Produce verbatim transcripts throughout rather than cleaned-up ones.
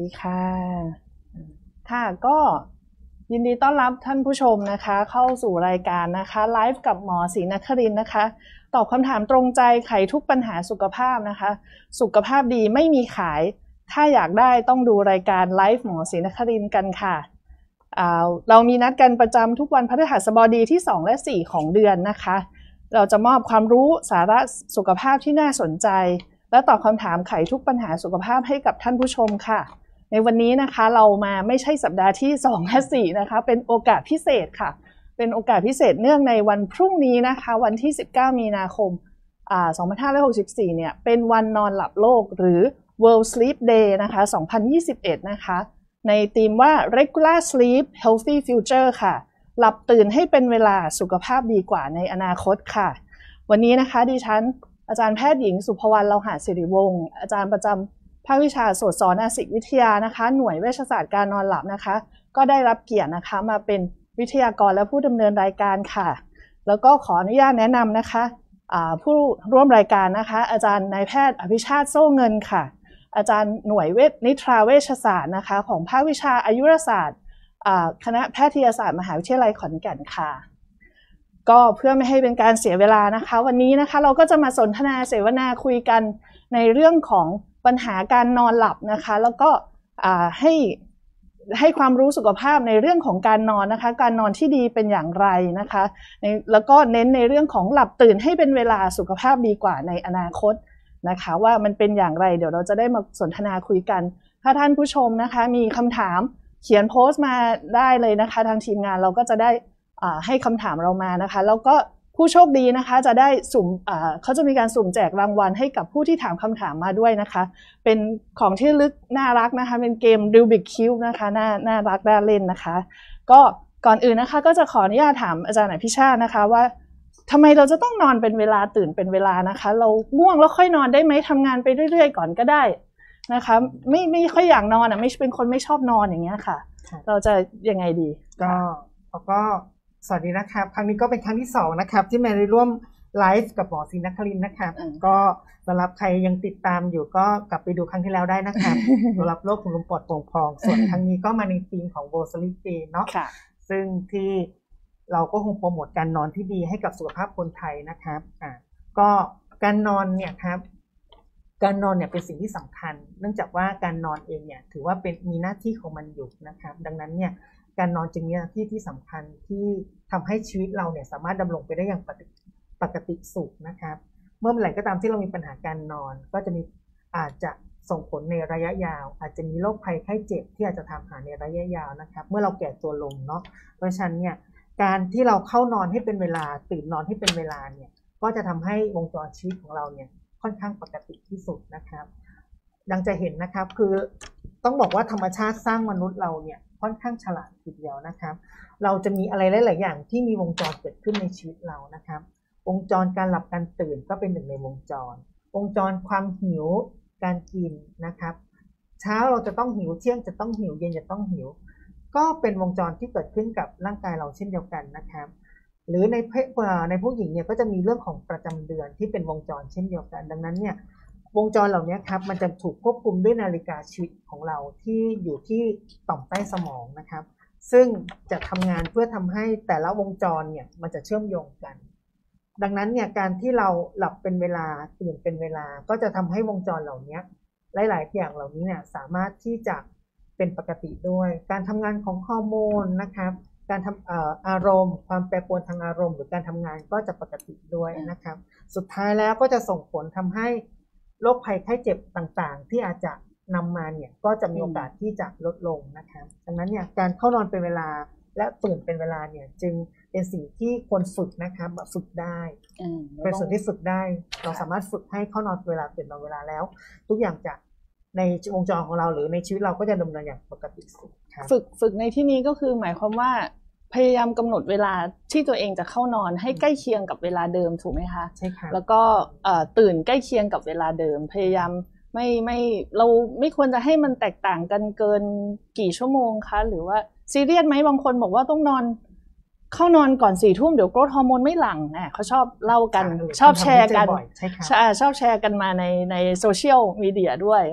ดีค่ะค่ะก็ยินดีต้อนรับท่านผู้ชมนะคะเข้าสู่รายการนะคะไลฟ์กับหมอศรีนครินทร์นะคะตอบคำถามตรงใจไขทุกปัญหาสุขภาพนะคะสุขภาพดีไม่มีขายถ้าอยากได้ต้องดูรายการไลฟ์หมอศรีนครินทร์กันค่ะเรามีนัดกันประจำทุกวันพฤหัสบดีที่สองและสี่ของเดือนนะคะเราจะมอบความรู้สาระสุขภาพที่น่าสนใจและตอบคำถามไขทุกปัญหาสุขภาพให้กับท่านผู้ชมค่ะในวันนี้นะคะเรามาไม่ใช่สัปดาห์ที่สองและสี่นะคะเป็นโอกาสพิเศษค่ะเป็นโอกาสพิเศษเนื่องในวันพรุ่งนี้นะคะวันที่สิบเก้ามีนาคมอ่าสองพันห้าร้อยหกสิบสี่เนี่ยเป็นวันนอนหลับโลกหรือ World Sleep Day นะคะสองพันยี่สิบเอ็ดนะคะในธีมว่า Regular Sleep Healthy Future ค่ะหลับตื่นให้เป็นเวลาสุขภาพดีกว่าในอนาคตค่ะวันนี้นะคะดิฉันอาจารย์แพทย์หญิงสุภวรรณ เลาหะศิริวงศ์อาจารย์ประจำภาควิชาโสตสอนอาศิกวิทยานะคะหน่วยเวชศาสตร์การนอนหลับนะคะก็ได้รับเกียรตินะคะมาเป็นวิทยากรและผู้ดำเนินรายการค่ะแล้วก็ขออนุญาตแนะนำนะคะผู้ร่วมรายการนะคะอาจารย์นายแพทย์อภิชาติโซ่เงินค่ะอาจารย์หน่วยเวชนิทราเวชศาสตร์นะคะของภาควิชาอายุรศาสตร์คณะแพทยศาสตร์มหาวิทยาลัยขอนแก่นค่ะก็เพื่อไม่ให้เป็นการเสียเวลานะคะวันนี้นะคะเราก็จะมาสนทนาเสวนาคุยกันในเรื่องของปัญหาการนอนหลับนะคะแล้วก็ให้ให้ความรู้สุขภาพในเรื่องของการนอนนะคะการนอนที่ดีเป็นอย่างไรนะคะแล้วก็เน้นในเรื่องของหลับตื่นให้เป็นเวลาสุขภาพดีกว่าในอนาคตนะคะว่ามันเป็นอย่างไรเดี๋ยวเราจะได้มาสนทนาคุยกันถ้าท่านผู้ชมนะคะมีคำถามเขียนโพสต์มาได้เลยนะคะทางทีมงานเราก็จะได้ให้คำถามเรามานะคะแล้วก็ผู้โชคดีนะคะจะได้สุ่มเขาจะมีการสุ่มแจกรางวัลให้กับผู้ที่ถามคำถามมาด้วยนะคะเป็นของที่ลึกน่ารักนะคะเป็นเกม Rubik Cube นะคะน่าน่ารักน่าเล่นนะคะก็ก่อนอื่นนะคะก็จะขออนุญาตถามอาจารย์อภิชาตินะคะว่าทำไมเราจะต้องนอนเป็นเวลาตื่นเป็นเวลานะคะเราง่วงแล้วค่อยนอนได้ไหมทำงานไปเรื่อยๆก่อนก็ได้นะคะไม่ไม่ค่อยอยากนอนอ่ะไม่เป็นคนไม่ชอบนอนอย่างเงี้ยค่ะเราจะยังไงดีก็ก็สวัสดีนะครับครั้งนี้ก็เป็นครั้งที่สองนะครับที่แมรี่ร่วมไลฟ์กับหมอศรีนครินทร์นะครับก็สำหรับใครยังติดตามอยู่ก็กลับไปดูครั้งที่แล้วได้นะครับสำหรับโรคถุงลมปอดโป่งพองส่วนครั้งนี้ก็มาในธีมของ World Sleep Day เนาะซึ่งที่เราก็คงโปรโมทการนอนที่ดีให้กับสุขภาพคนไทยนะครับอ่าก็การนอนเนี่ยครับการนอนเนี่ยเป็นสิ่งที่สำคัญเนื่องจากว่าการนอนเองเนี่ยถือว่าเป็นมีหน้าที่ของมันอยู่นะครับดังนั้นเนี่ยการนอนจึงมีหน้าที่ที่สำคัญที่ทำให้ชีวิตเราเนี่ยสามารถดำรงไปได้อย่างปกติสุขนะครับเมื่อเมื่อไหร่ก็ตามที่เรามีปัญหาการนอนก็จะมีอาจจะส่งผลในระยะยาวอาจจะมีโรคภัยไข้เจ็บที่อาจจะทำหาในระยะยาวนะครับเมื่อเราแก่ตัวลงเนาะเพราะฉะนั้นเนี่ยการที่เราเข้านอนให้เป็นเวลาตื่นนอนให้เป็นเวลาเนี่ยก็จะทำให้วงจรชีวิตของเราเนี่ยค่อนข้างปกติที่สุดนะครับดังจะเห็นนะครับคือต้องบอกว่าธรรมชาติสร้างมนุษย์เราเนี่ยค่อนข้างฉลาดทีเดียวนะครับเราจะมีอะไรหลายๆอย่างที่มีวงจรเกิดขึ้นในชีวิตเรานะครับวงจรการหลับการตื่นก็เป็นหนึ่งในวงจรวงจรความหิวการกินนะครับเช้าเราจะต้องหิวเที่ยงจะต้องหิวเย็นจะต้องหิวก็เป็นวงจรที่เกิดขึ้นกับร่างกายเราเช่นเดียวกันนะครับหรือในในผู้หญิงเนี่ยก็จะมีเรื่องของประจำเดือนที่เป็นวงจรเช่นเดียวกันดังนั้นเนี่ยวงจรเหล่านี้ครับมันจะถูกควบคุมด้วยนาฬิกาชีวิตของเราที่อยู่ที่ต่อมใต้สมองนะครับซึ่งจะทำงานเพื่อทำให้แต่ละวงจรเนี่ยมันจะเชื่อมโยงกันดังนั้นเนี่ยการที่เราหลับเป็นเวลาตื่นเป็นเวลาก็จะทำให้วงจรเหล่านี้หลายๆอย่างเหล่านี้เนี่ยสามารถที่จะเป็นปกติด้วยการทำงานของฮอร์โมนนะครับการทำเอ่ออารมณ์ความแปรปรวนทางอารมณ์หรือการทำงานก็จะปกติด้วยนะครับสุดท้ายแล้วก็จะส่งผลทำให้โรคภัยไข้เจ็บต่างๆที่อาจจะนำมาเนี่ยก็จะมีโอกาสที่จะลดลงนะครับดังนั้นเนี่ยการเข้านอนเป็นเวลาและตื่นเป็นเวลาเนี่ยจึงเป็นสิ่งที่ควรฝึกนะครับฝึกได้เป็นส่วนที่ฝึกได้เราสามารถฝึกให้เข้านอนเวลาตื่นนอนเวลาแล้วทุกอย่างจะในวงจรของเราหรือในชีวิตเราก็จะดำเนินอย่างปกติสุขครับฝึกฝึกในที่นี้ก็คือหมายความว่าพยายามกำหนดเวลาที่ตัวเองจะเข้านอนให้ใกล้เคียงกับเวลาเดิมถูกไหมคะใช่ค่ะแล้วก็ตื่นใกล้เคียงกับเวลาเดิมพยายามไม่ไม่เราไม่ควรจะให้มันแตกต่างกันเกินกี่ชั่วโมงคะหรือว่าซีเรียสไหมบางคนบอกว่าต้องนอนเข้านอนก่อนสี่ทุ่มเดี๋ยวโกรทฮอร์โมนไม่หลั่งนะเขาชอบเล่ากันชอบแชร์กันชอบแชร์กันมาในในโซเชียลมีเดียด้วยว่า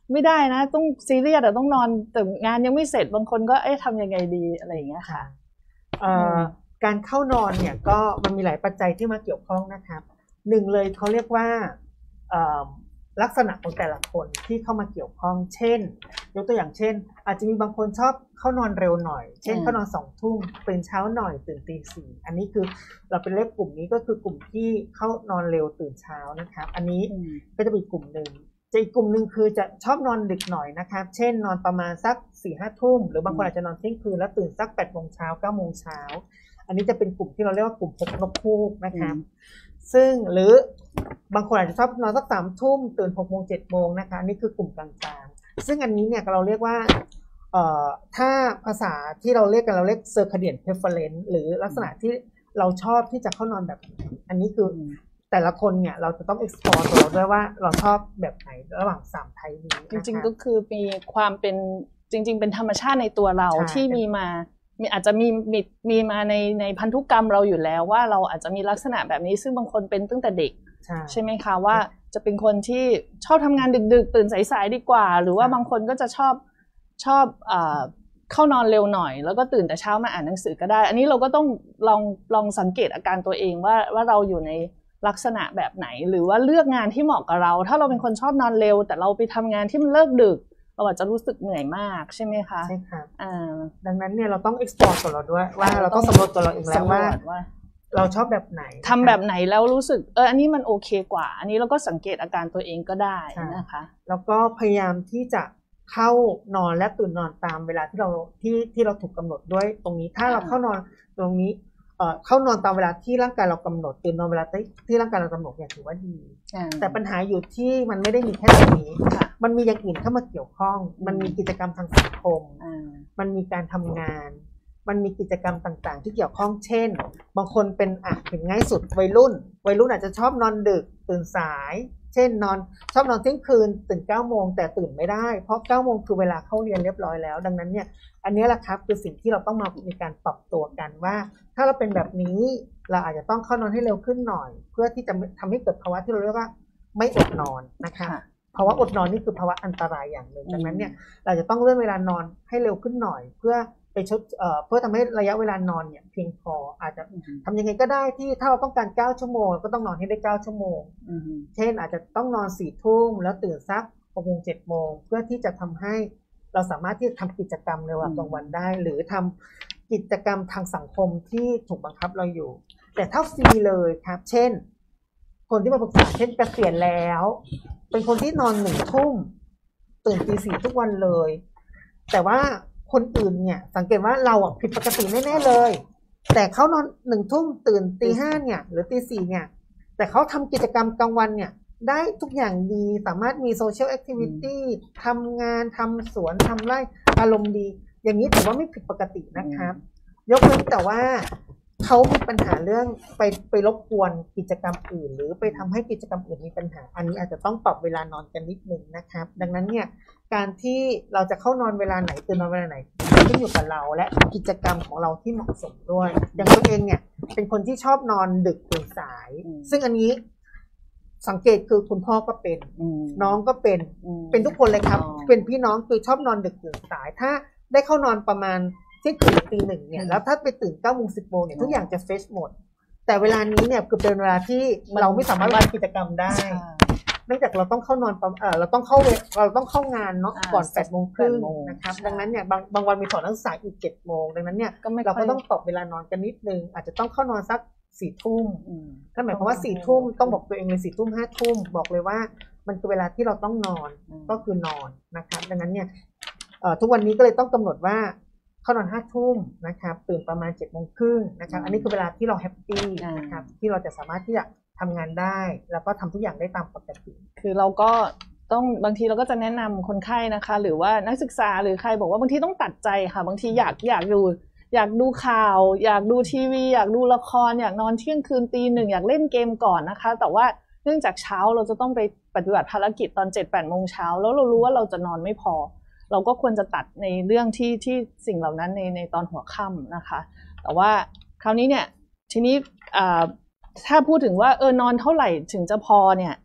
ไม่ได้นะต้องซีเรียสอะต้องนอนแต่งานยังไม่เสร็จบางคนก็เอ๊ะทำยังไงดีอะไรอย่างเงี้ยค่ะการเข้านอนเนี่ยก็มันมีหลายปัจจัยที่มาเกี่ยวข้องนะครับหนึ่งเลยเขาเรียกว่าลักษณะของแต่ละคนที่เข้ามาเกี่ยวข้องเช่นยกตัวอย่างเช่นอาจจะมีบางคนชอบเข้านอนเร็วหน่อยเช่นเข้านอนสองทุ่มตื่นเช้าหน่อยตื่นตีสี่อันนี้คือเราเป็นเลขกลุ่มนี้ก็คือกลุ่มที่เข้านอนเร็วตื่นเช้านะครับอันนี้ก็จะมีกลุ่มหนึ่งจะอีกกลุ่มหนึ่งคือจะชอบนอนดึกหน่อยนะครับเช่นนอนประมาณสักสี่ห้าทุ่มหรือบางคนอาจจะนอนเที่ยงคืนแล้วตื่นสักแปดโมงเช้าเก้าโมงเช้าอันนี้จะเป็นกลุ่มที่เราเรียกว่ากลุ่มพกนกฮูกนะครับซึ่งหรือบางคนอาจจะชอบนอนสักสามทุ่มตื่นหกโมงเจ็ดโมงนะคะอันนี้คือกลุ่มกลางๆซึ่งอันนี้เนี่ยเราเรียกว่าเอ่อถ้าภาษาที่เราเรียกกันเราเรียก circadian preference หรือลักษณะที่เราชอบที่จะเข้านอนแบบไหนอันนี้คือแต่ละคนเนี่ยเราจะต้อง explore ตัวเราด้วยว่าเราชอบแบบไหนระหว่างสามไทป์นี้จริงๆก็คือมีความเป็นจริงๆเป็นธรรมชาติในตัวเราที่มีมามีอาจจะมีมีมีมาในในพันธุกรรมเราอยู่แล้วว่าเราอาจจะมีลักษณะแบบนี้ซึ่งบางคนเป็นตั้งแต่เด็กใช่ไหมคะว่าจะเป็นคนที่ชอบทำงานดึกๆตื่นสายๆดีกว่าหรือว่าบางคนก็จะชอบชอบอ่าเข้านอนเร็วหน่อยแล้วก็ตื่นแต่เช้ามาอ่านหนังสือก็ได้อันนี้เราก็ต้องลองลองสังเกตอาการตัวเองว่าว่าเราอยู่ในลักษณะแบบไหนหรือว่าเลือกงานที่เหมาะกับเราถ้าเราเป็นคนชอบนอนเร็วแต่เราไปทำงานที่มันเลิกดึกเราอาจจะรู้สึกเหนื่อยมากใช่ไหมคะใช่ค่ะดังนั้นเนี่ยเราต้อง explore ตัวเราด้วยว่าเราต้องสำรวจตัวเราเองแล้วว่าเราชอบแบบไหนทำแบบไหนแล้วรู้สึกเอออันนี้มันโอเคกว่าอันนี้เราก็สังเกตอาการตัวเองก็ได้นะคะแล้วก็พยายามที่จะเข้านอนและตื่นนอนตามเวลาที่เราที่ที่เราถูกกำหนดด้วยตรงนี้ถ้าเราเข้านอนตรงนี้เอ่อเข้านอนตามเวลาที่ร่างกายเรากำหนดตื่นนอนเวลาที่ร่างกายเรากำหนดเนี่ยถือว่าดีแต่ปัญหาอยู่ที่มันไม่ได้มีแค่ตรงนี้มันมีอย่างอื่นเข้ามาเกี่ยวข้องมันมีกิจกรรมทางสังคมมันมีการทำงานมันมีกิจกรรมต่างๆที่เกี่ยวข้องเช่นบางคนเป็นอ่ะเป็นง่ายสุดวัยรุ่นวัยรุ่นอาจจะชอบนอนดึกตื่นสายเช่นนอนชอบนอนเที่ยงคืนตื่นเก้าโมงแต่ตื่นไม่ได้เพราะเก้าโมงคือเวลาเข้าเรียนเรียบร้อยแล้วดังนั้นเนี่ยอันนี้แหละครับคือสิ่งที่เราต้องมามีการปรับตัวกันว่าถ้าเราเป็นแบบนี้เราอาจจะต้องเข้านอนให้เร็วขึ้นหน่อยเพื่อที่จะทำให้เกิดภาวะที่เราเรียกว่าไม่อดนอนนะคะภาวะอดนอนนี่คือภาวะอันตรายอย่างหนึ่งดังนั้นเนี่ยเราจะต้องเลื่อนเวลานอนให้เร็วขึ้นหน่อยเพื่อไปชดเอ่อเพื่อทำให้ระยะเวลานอนเนี่ยเพียงพออาจจะทำยังไงก็ได้ที่ถ้าเราต้องการเก้าชั่วโมงก็ต้องนอนให้ได้เก้าชั่วโมงเช่นอาจจะต้องนอนสี่ทุ่มแล้วตื่นสักหกโมงเจ็ดโมงเพื่อที่จะทำให้เราสามารถที่จะทำกิจกรรมในวันกลางวันได้หรือทำกิจกรรมทางสังคมที่ถูกบังคับเราอยู่แต่ถ้าฟรีเลยครับเช่นคนที่มาปรึกษาเช่นเกษียณแล้วเป็นคนที่นอนหนึ่งทุ่มตื่นตีสี่ทุกวันเลยแต่ว่าคนอื่นเนี่ยสังเกตว่าเราอ่ะผิดปกติแน่ๆเลยแต่เขานอนหนึ่งทุ่มตื่นตีห้าเนี่ยหรือตีสี่เนี่ยแต่เขาทำกิจกรรมกลางวันเนี่ยได้ทุกอย่างดีสามารถมีโซเชียลแอคทิวิตี้ทำงานทำสวนทำไร่อารมณ์ดีอย่างนี้ถือว่าไม่ผิดปกตินะครับยกเว้นแต่ว่าเขามีปัญหาเรื่องไปไปรบกวนกิจกรรมอื่นหรือไปทำให้กิจกรรมอื่นมีปัญหาอันนี้อาจจะต้องปรับเวลานอนกันนิดนึงนะครับดังนั้นเนี่ยการที่เราจะเข้านอนเวลาไหนตื่นนอนเวลาไหนขึ้นอยู่กับเราและกิจกรรมของเราที่เหมาะสมด้วยอย่างตัวเองเนี่ยเป็นคนที่ชอบนอนดึกตื่นสายซึ่งอันนี้สังเกตคือคุณพ่อก็เป็นน้องก็เป็นเป็นทุกคนเลยครับเป็นพี่น้องคือชอบนอนดึกตื่นสายถ้าได้เข้านอนประมาณที่ตื่นตีหนึ่งเนี่ยแล้วถ้าไปตื่นเก้าโมงสิบโมงเนี่ยทุกอย่างจะเฟรชหมดแต่เวลานี้เนี่ยคือเป็นเวลาที่เราไม่สามารถทำกิจกรรมได้เนื่องจากเราต้องเข้านอนเออเราต้องเข้าเราต้องเข้างานเนาะก่อนแปดโมงครึ่งนะครับดังนั้นเนี่ยบางบางวันมีสอนนักศึกษาอีกเจ็ดโมงดังนั้นเนี่ยเราก็ต้องปรับเวลานอนกันนิดนึงอาจจะต้องเข้านอนสักสี่ทุ่มนั่นหมายความว่าสี่ทุ่มต้องบอกตัวเองเลยสี่ทุ่มห้าทุ่มบอกเลยว่ามันคือเวลาที่เราต้องนอนก็คือนอนนะครับดังนั้นเนี่ยทุกวันนี้ก็เลยต้องกำหนดว่าเข้านอนห้าทุ่มนะครับตื่นประมาณเจ็ดโมงครึ่งนะครับอันนี้คือเวลาที่เราแฮปปี้นะครับที่เราจะสามารถที่จะทำงานได้แล้วก็ทำทุกอย่างได้ตามปกติคือเราก็ต้องบางทีเราก็จะแนะนำคนไข้นะคะหรือว่านักศึกษาหรือใครบอกว่าบางทีต้องตัดใจค่ะบางทีอยากอยากดูอยากดูข่าวอยากดูทีวีอยากดูละครอยากนอนเที่ยงคืนตีหนึ่งอยากเล่นเกมก่อนนะคะแต่ว่าเนื่องจากเช้าเราจะต้องไปปฏิบัติภารกิจตอน เจ็ดแปดโมงเช้าแล้วเรารู้ว่าเราจะนอนไม่พอเราก็ควรจะตัดในเรื่องที่ที่สิ่งเหล่านั้นในในตอนหัวค่ำนะคะแต่ว่าคราวนี้เนี่ยทีนี้ถ้าพูดถึงว่าเออนอนเท่าไหร่ถึงจะพอเนี่ย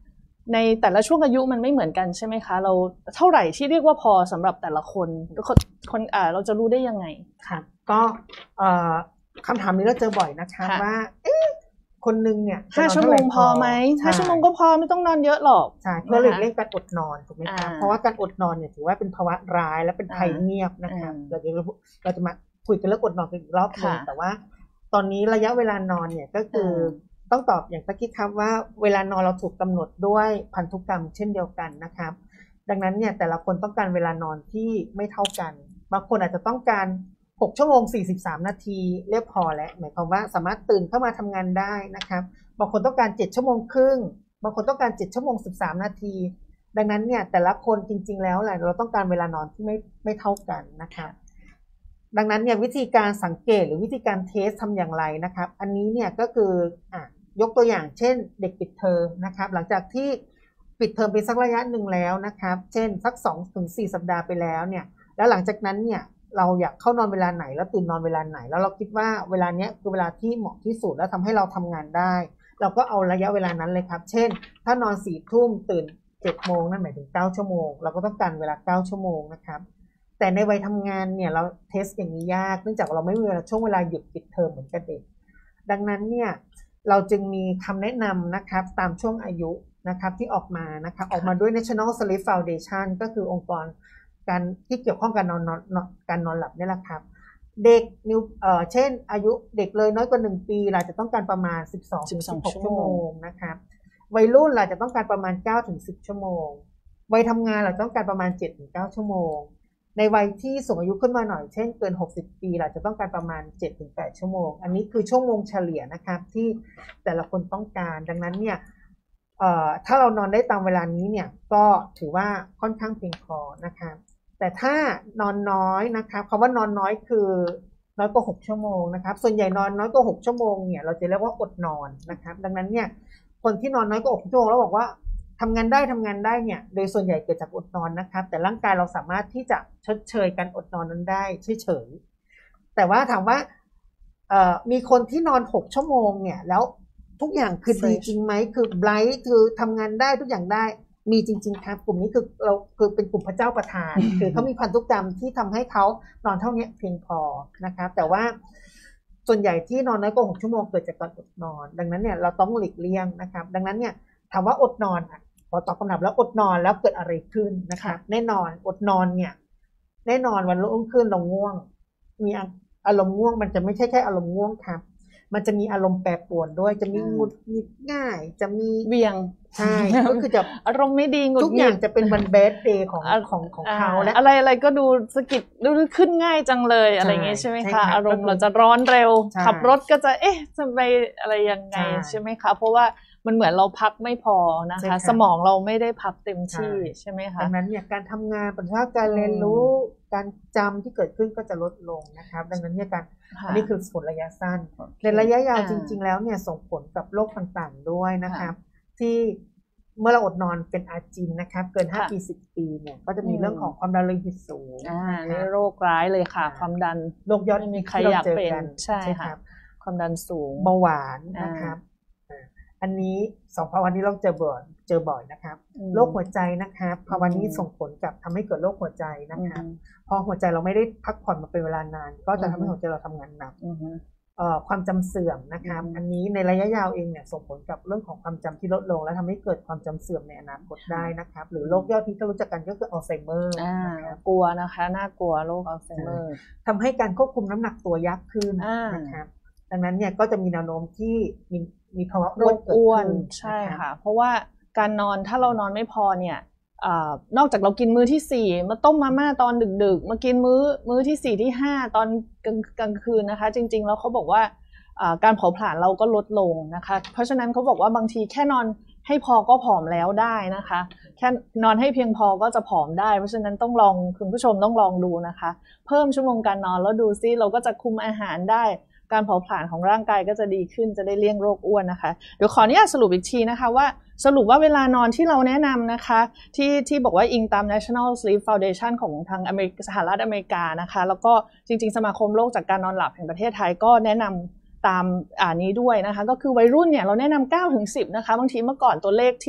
ในแต่ละช่วงอายุมันไม่เหมือนกันใช่ไหมคะเราเท่าไหร่ที่เรียกว่าพอสำหรับแต่ละคนคนคนอ่าเราจะรู้ได้ยังไงค่ะก็เอ่อคำถามนี้เราเจอบ่อยนะคะว่าเอ๊ะคนนึงเนี่ยห้าชั่วโมงพอไหมห้าชั่วโมงก็พอไม่ต้องนอนเยอะหรอกใช่เพื่อหลีกเลี่ยงการอดนอนถูกไหมคะเพราะว่าการอดนอนเนี่ยถือว่าเป็นภาวะร้ายและเป็นภัยเงียบนะคะเราจะเราจะมาคุยกันเรื่องอดนอนกันอีกรอบนึงแต่ว่าตอนนี้ระยะเวลานอนเนี่ยก็คือต้องตอบอย่างตะกี้ครับว่าเวลานอนเราถูกกำหนดด้วยพันธุกรรมเช่นเดียวกันนะครับดังนั้นเนี่ยแต่ละคนต้องการเวลานอนที่ไม่เท่ากันบางคนอาจจะต้องการหกชั่วโมงสี่สิบสามนาทีเรียบพอแล้วหมายความว่าสามารถตื่นเข้ามาทำงานได้นะครับบางคนต้องการเจ็ดชั่วโมงครึ่งบางคนต้องการเจ็ดชั่วโมงสิบสามนาทีดังนั้นเนี่ยแต่ละคนจริงๆแล้วแหละเราต้องการเวลานอนที่ไม่ไม่เท่ากันนะครับดังนั้นเนี่ยวิธีการสังเกตหรือวิธีการเทสทำอย่างไรนะครับอันนี้เนี่ยก็คืออ่ะยกตัวอย่างเช่นเด็กปิดเทอมนะครับหลังจากที่ปิดเทอมไปสักระยะหนึ่งแล้วนะครับเช่นสัก สองถึงสี่ สัปดาห์ไปแล้วเนี่ยแล้วหลังจากนั้นเนี่ยเราอยากเข้านอนเวลาไหนแล้วตื่นนอนเวลาไหนแล้วเราคิดว่าเวลาเนี้ยคือเวลาที่เหมาะที่สุดแล้วทำให้เราทำงานได้เราก็เอาระยะเวลานั้นเลยครับเช่นถ้านอนสี่ทุ่มตื่นเจ็ดโมงนั่นหมายถึงเก้าชั่วโมงเราก็ต้องการเวลาเก้าชั่วโมงนะครับแต่ในวัยทำงานเนี่ยเราเทสอย่างนี้ยากเนื่องจากเราไม่มีเวลาช่วงเวลาหยุดปิดเทอมเหมือนกันเด็กดังนั้นเนี่ยเราจึงมีคำแนะนำนะครับตามช่วงอายุนะครับที่ออกมานะครับออกมาด้วย National Sleep Foundation ก็คือองค์กรการที่เกี่ยวข้องกับนอนนอนการนอนหลับนี่แหละครับเด็กนิวเอ่อเช่นอายุเด็กเลยน้อยกว่าหนึ่งปีเราจะต้องการประมาณสิบสองถึงสิบหกชั่วโมงนะครับวัยรุ่นเราจะต้องการประมาณเก้าถึงสิบชั่วโมงวัยทำงานเราต้องการประมาณเจ็ดถึงเก้าชั่วโมงในวัยที่สูงอายุขึ้นมาหน่อยเช่นเกินหกสิบปีเราจะต้องการประมาณ เจ็ดถึงแปด ชั่วโมงอันนี้คือชั่วโมงเฉลี่ยนะครับที่แต่ละคนต้องการดังนั้นเนี่ยเอ่อถ้าเรานอนได้ตามเวลานี้เนี่ยก็ถือว่าค่อนข้างเพียงพอนะครับแต่ถ้านอนน้อยนะครับคำว่านอนน้อยคือน้อยกว่าหกชั่วโมงนะครับส่วนใหญ่นอนน้อยกว่าหกชั่วโมงเนี่ยเราจะเรียกว่าอดนอนนะครับดังนั้นเนี่ยคนที่นอนน้อยกว่าหกชั่วโมงแล้วบอกว่าทำงานได้ทำงานได้เนี่ยโดยส่วนใหญ่เกิดจากอดนอนนะครับแต่ร่างกายเราสามารถที่จะชดเชยการอดนอนนั้นได้เฉยๆแต่ว่าถามว่าเอ่อมีคนที่นอนหกชั่วโมงเนี่ยแล้วทุกอย่างคือดีจริงไหมคือไบรท์คือทำงานได้ทุกอย่างได้มีจริงๆครับกลุ่มนี้คือเราคือเป็นกลุ่มพระเจ้าประทาน คือเขามีพันธุกรรมที่ทำให้เขานอนเท่านี้เพียงพอนะครับแต่ว่าส่วนใหญ่ที่นอนน้อยกว่าหกชั่วโมงเกิดจากการอดนอนดังนั้นเนี่ยเราต้องหลีกเลี่ยงนะครับดังนั้นเนี่ยถามว่าอดนอนพอตอบคำถามแล้วอดนอนแล้วเกิดอะไรขึ้นนะคะแน่นอนอดนอนเนี่ยแน่นอนวันรุ่งขึ้นเราง่วงมีอารมณ์ง่วงมันจะไม่ใช่แค่อารมณ์ง่วงครับมันจะมีอารมณ์แปรปรวนด้วยจะมีหงุดหงิดง่ายจะมีเวียงใช่ก็คือจะอารมณ์ไม่ดีหงุดหงิดทุกอย่างจะเป็นวันแบดเดย์ของของของเขาและอะไรอะไรก็ดูสะกิดดูขึ้นง่ายจังเลยอะไรอย่างเงี้ยใช่ไหมคะอารมณ์เราจะร้อนเร็วขับรถก็จะเอ๊ะจะไปอะไรยังไงใช่ไหมคะเพราะว่ามันเหมือนเราพักไม่พอนะคะสมองเราไม่ได้พักเต็มที่ใช่ไหมคะดังนั้นเนี่ยการทำงานปัญญาการเรียนรู้การจำที่เกิดขึ้นก็จะลดลงนะครับดังนั้นเนี่ยการอันนี้คือผลระยะสั้นในระยะยาวจริงๆแล้วเนี่ยส่งผลกับโรคต่างๆด้วยนะครับที่เมื่อเราอดนอนเป็นอาจินนะครับเกินห้าปีสิบปีเนี่ยก็จะมีเรื่องของความดันโลหิตสูงโรคร้ายเลยค่ะความดันโรคยอดมีใครอยากเป็นใช่ค่ะความดันสูงเบาหวานนะครับอันนี้สองภาวะนี้เราเจอบ่อยเจอบ่อยนะครับโรคหัวใจนะครับภาวะนี้ส่งผลกับทำให้เกิดโรคหัวใจนะครับพอหัวใจเราไม่ได้พักผ่อนมาเป็นเวลานานก็จะทำให้หัวใจเราทำงานหนักความจำเสื่อมนะครับอันนี้ในระยะยาวเองเนี่ยส่งผลกับเรื่องของความจำที่ลดลงและทำให้เกิดความจำเสื่อมในอนาคตได้นะครับหรือโรคยอดฮิตที่รู้จักกันก็คืออัลไซเมอร์กลัวนะคะน่ากลัวโรคอัลไซเมอร์ทำให้การควบคุมน้ำหนักตัวยากขึ้นนะครับดังนั้นเนี่ยก็จะมีแนวโน้มที่มีมีภาวะอ้วนใช่ค่ะเพราะว่าการนอนถ้าเรานอนไม่พอเนี่ยนอกจากเรากินมื้อที่สี่มาต้มมาม่าตอนดึกๆมากินมื้อมื้อที่สี่ที่ห้าตอนกลางกลางคืนนะคะจริงๆแล้วเขาบอกว่าการเผาผลาญเราก็ลดลงนะคะเพราะฉะนั้นเขาบอกว่าบางทีแค่นอนให้พอก็ผอมแล้วได้นะคะแค่นอนให้เพียงพอก็จะผอมได้เพราะฉะนั้นต้องลองคุณผู้ชมต้องลองดูนะคะเพิ่มชั่วโมงการนอนแล้วดูซิเราก็จะคุมอาหารได้การเผาผลาญของร่างกายก็จะดีขึ้นจะได้เลี่ยงโรคอ้วนนะคะเดี๋ยวขออนุญาตสรุปอีกทีนะคะว่าสรุปว่าเวลานอนที่เราแนะนำนะคะที่ที่บอกว่าอิงตาม National Sleep Foundation ของทางอเมริกาสหรัฐอเมริกานะคะแล้วก็จริงๆสมาคมโรคจากการนอนหลับแห่งประเทศไทยก็แนะนำตามอ่านี้ด้วยนะคะก็คือวัยรุ่นเนี่ยเราแนะนำเก้าถึงสิบนะคะบางทีเมื่อก่อนตัวเลขที่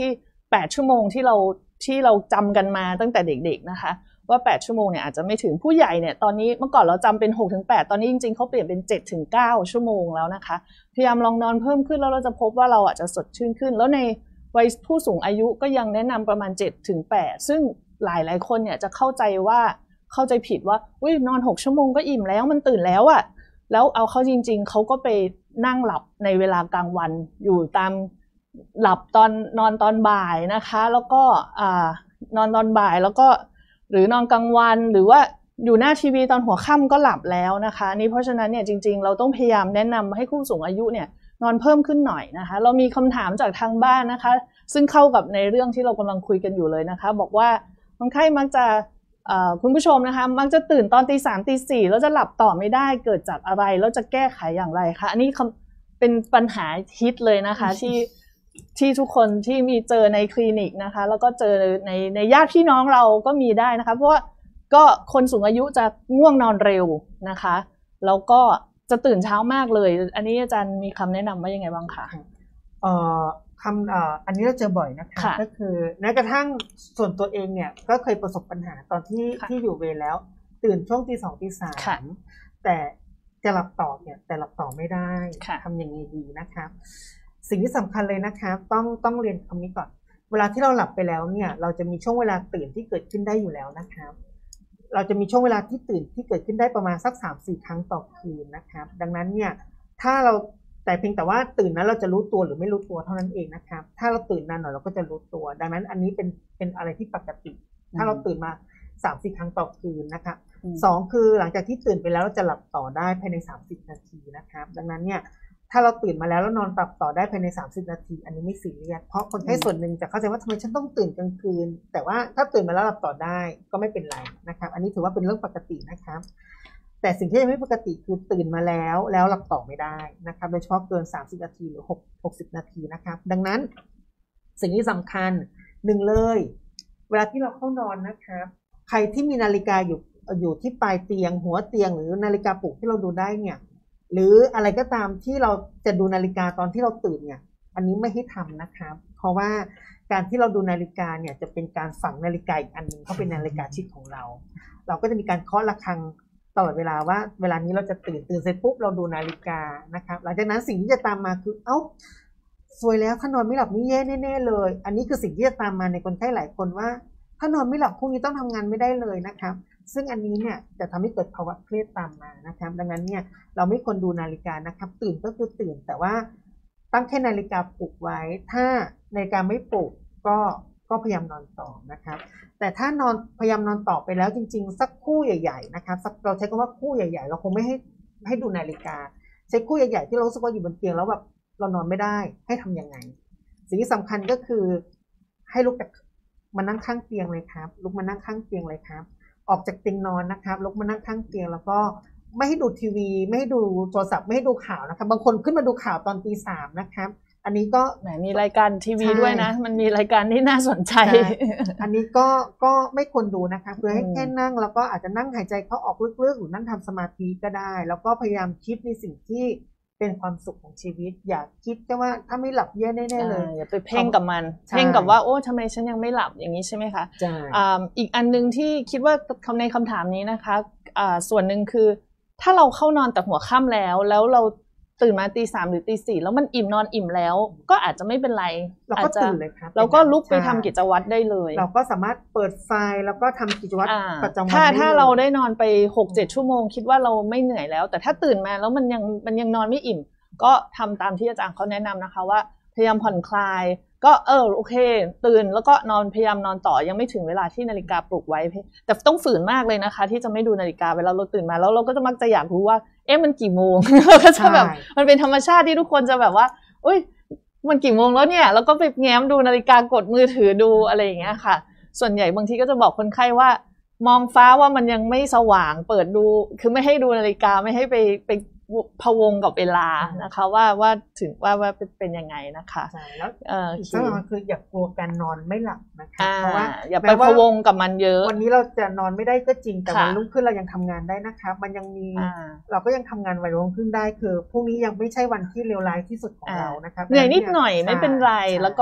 แปดชั่วโมงที่เราที่เราจำกันมาตั้งแต่เด็กๆนะคะว่าแปดชั่วโมงเนี่ยอาจจะไม่ถึงผู้ใหญ่เนี่ยตอนนี้เมื่อก่อนเราจำเป็น หกถึงแปด ตอนนี้จริงๆเขาเปลี่ยนเป็น เจ็ดถึงเก้า ชั่วโมงแล้วนะคะพยายามลองนอนเพิ่มขึ้นแล้วเราจะพบว่าเราอาจจะสดชื่นขึ้นแล้วในวัยผู้สูงอายุก็ยังแนะนำประมาณ เจ็ดถึงแปด ซึ่งหลายๆคนเนี่ยจะเข้าใจว่าเข้าใจผิดว่าอุ้ยนอนหกชั่วโมงก็อิ่มแล้วมันตื่นแล้วอะแล้วเอาเข้าจริงๆเขาก็ไปนั่งหลับในเวลากลางวันอยู่ตามหลับตอนนอนตอนบ่ายนะคะแล้วก็อ่านอนตอนบ่ายแล้วก็หรือนอนกลางวันหรือว่าอยู่หน้าทีวีตอนหัวค่ำก็หลับแล้วนะคะนี่เพราะฉะนั้นเนี่ยจริงๆเราต้องพยายามแนะนำให้ผู้สูงอายุเนี่ยนอนเพิ่มขึ้นหน่อยนะคะเรามีคำถามจากทางบ้านนะคะซึ่งเข้ากับในเรื่องที่เรากำลังคุยกันอยู่เลยนะคะบอกว่าคนไข้มักจะคุณผู้ชมนะคะมักจะตื่นตอนตีสามตีสี่แล้วจะหลับต่อไม่ได้เกิดจากอะไรแล้วจะแก้ไขอย่างไรคะอันนี้เป็นปัญหาฮิตเลยนะคะที่ที่ทุกคนที่มีเจอในคลินิกนะคะแล้วก็เจอในในญาติพี่น้องเราก็มีได้นะคะเพราะว่าก็คนสูงอายุจะง่วงนอนเร็วนะคะแล้วก็จะตื่นเช้ามากเลยอันนี้อาจารย์มีคำแนะนำว่ายังไงบ้างคะเอ่อคำเอ่ออันนี้เราเจอบ่อยนะคะก็คือแม้กระทั่งส่วนตัวเองเนี่ยก็เคยประสบปัญหาตอนที่ที่อยู่เวรแล้วตื่นช่วงตีสองตีสามแต่จะหลับต่อเนี่ยแต่หลับต่อไม่ได้ทำอย่างไงดีนะครับสิ่งที่สำคัญเลยนะครับต้องต้องเรียนคำนี้ก่อนเวลาที่เราหลับไปแล้วเนี่ยเราจะมีช่วงเวลาตื่นที่เกิดขึ้นได้อยู่แล้วนะครับเราจะมีช่วงเวลาที่ตื่นที่เกิดขึ้นได้ประมาณสัก สามถึงสี่ ครั้งต่อคืนนะครับดังนั้นเนี่ยถ้าเราแต่เพียงแต่ว่าตื่นนั้นเราจะรู้ตัวหรือไม่รู้ตัวเท่านั้นเองนะครับถ้าเราตื่นนานหน่อยเราก็จะรู้ตัวดังนั้นอันนี้เป็นเป็นอะไรที่ปกติถ้าเราตื่นมา สามถึงสี่ ครั้งต่อคืนนะครับสองคือหลังจากที่ตื่นไปแล้วเราจะหลับต่อได้ภายในสามสิบนาทีนะครับดังนั้นเนี่ยถ้าเราตื่นมาแล้วแล้วนอนหลับต่อได้ภายในสามสิบนาทีอันนี้ไม่ซีเรียสเพราะคนไข้ส่วนหนึ่งจะเข้าใจว่าทำไมฉันต้องตื่นกลางคืนแต่ว่าถ้าตื่นมาแล้วหลับต่อได้ก็ไม่เป็นไรนะครับอันนี้ถือว่าเป็นเรื่องปกตินะครับแต่สิ่งที่ยังไม่ปกติคือตื่นมาแล้วแล้วหลับต่อไม่ได้นะครับโดยเฉพาะเกินสามสิบนาทีหรือหกสิบนาทีนะครับดังนั้นสิ่งที่สำคัญหนึ่งเลยเวลาที่เราเข้านอนนะครับใครที่มีนาฬิกาอยู่อยู่ที่ปลายเตียงหัวเตียงหรือนาฬิกาปลุกที่เราดูได้เนี่ยหรืออะไรก็ตามที่เราจะดูนาฬิกาตอนที่เราตื่นเนี่ยอันนี้ไม่ให้ทำนะครับเพราะว่าการที่เราดูนาฬิกาเนี่ยจะเป็นการฝังนาฬิกาอีกอันนึงเขาเป็นนาฬิกาชิดของเราเราก็จะมีการเคาะระฆังตลอดเวลาว่าเวลานี้เราจะตื่นตื่นเสร็จปุ๊บเราดูนาฬิกานะครับหลังจากนั้นสิ่งที่จะตามมาคือเอ้าสวยแล้วถ้านอนไม่หลับนี่แย่แน่ๆเลยอันนี้คือสิ่งที่จะตามมาในคนไข้หลายคนว่าถ้านอนไม่หลับพรุ่งนี้ต้องทำงานไม่ได้เลยนะครับซึ่งอันนี้เนี่ยจะทำให้เกิดภาวะเครียดตามมานะครับดังนั้นเนี่ยเราไม่ควรดูนาฬิกานะครับตื่นก็คือตื่นแต่ว่าตั้งแค่นาฬิกาปลุกไว้ถ้านาฬิกาไม่ปลุกก็ก็พยายามนอนต่อนะครับแต่ถ้านอนพยายามนอนต่อไปแล้วจริงๆสักคู่ใหญ่ๆนะครับเราใช้คำว่าคู่ใหญ่ๆเราคงไม่ให้ให้ดูนาฬิกาใช้คู่ใหญ่ๆที่เรารู้สึกว่าอยู่บนเตียงแล้วแบบเรานอนไม่ได้ให้ทำยังไงสิ่งที่สำคัญก็คือให้ลุกจากมานั่งข้างเตียงเลยครับลุกมานั่งข้างเตียงเลยครับออกจากเตียงนอนนะครับลุกมานั่งข้างเตียงแล้วก็ไม่ให้ดูทีวีไม่ให้ดูโทรศัพท์ไม่ให้ดูข่าวนะครับบางคนขึ้นมาดูข่าวตอนตีสามนะครับอันนี้ก็แหมมีรายการทีวีด้วยนะมันมีรายการที่น่าสนใจอันนี้ก็ก็ไม่ควรดูนะคะเพื่อให้แค่นั่งแล้วก็อาจจะนั่งหายใจเข้าออกลึกๆหรือนั่งทำสมาธิก็ได้แล้วก็พยายามคิดในสิ่งที่เป็นความสุขของชีวิตอย่าคิดแค่ว่าถ้าไม่หลับแย่แน่ๆเลยอย่าไปเพ่งกับมันเพ่งกับว่าโอ้ทำไมฉันยังไม่หลับอย่างนี้ใช่ไหมคะอีกอันนึงที่คิดว่าในคำถามนี้นะคะส่วนหนึ่งคือถ้าเราเข้านอนแต่หัวค่ำแล้วแล้วเราตื่นมาตีสามหรือตีสี่แล้วมันอิ่มนอนอิ่มแล้วก็อาจจะไม่เป็นไรเราก็ตื่นเลยครับเราก็ลุกไปทำกิจวัตรได้เลยเราก็สามารถเปิดไฟแล้วก็ทำกิจวัตรประจำวันถ้าถ้าเราได้นอนไป หกเจ็ด ชั่วโมงคิดว่าเราไม่เหนื่อยแล้วแต่ถ้าตื่นมาแล้วมันยังมันยังนอนไม่อิ่มก็ทำตามที่อาจารย์เขาแนะนำนะคะว่าพยายามผ่อนคลายก็เออโอเคตื่นแล้วก็นอนพยายามนอนต่อยังไม่ถึงเวลาที่นาฬิกาปลุกไว้แต่ต้องฝืนมากเลยนะคะที่จะไม่ดูนาฬิกาเวลาเราตื่นมาแล้วเราก็จะมักจะอยากรู้ว่าเอ๊ะมันกี่โมงเราก็จะแบบมันเป็นธรรมชาติที่ทุกคนจะแบบว่าอุ้ยมันกี่โมงแล้วเนี่ยแล้วก็ไปแง้มดูนาฬิกากดมือถือดูอะไรอย่างเงี้ยค่ะส่วนใหญ่บางทีก็จะบอกคนไข้ว่ามองฟ้าว่ามันยังไม่สว่างเปิดดูคือไม่ให้ดูนาฬิกาไม่ให้ไปไปพะวงกับเวลานะคะว่าว่าถึงว่าว่าเป็นยังไงนะคะใช่แล้วอีกสิ่งนึงคืออย่ากลัวการนอนไม่หลับนะคะเพราะว่าอย่าไปพะวงกับมันเยอะวันนี้เราจะนอนไม่ได้ก็จริงแต่วันรุ่งขึ้นเรายังทำงานได้นะคะมันยังมีเราก็ยังทำงานวันรุ่งขึ้นได้คือพรุ่งนี้ยังไม่ใช่วันที่เลวร้ายที่สุดของเรานะคะเหนื่อยนิดหน่อยไม่เป็นไรแล้วก็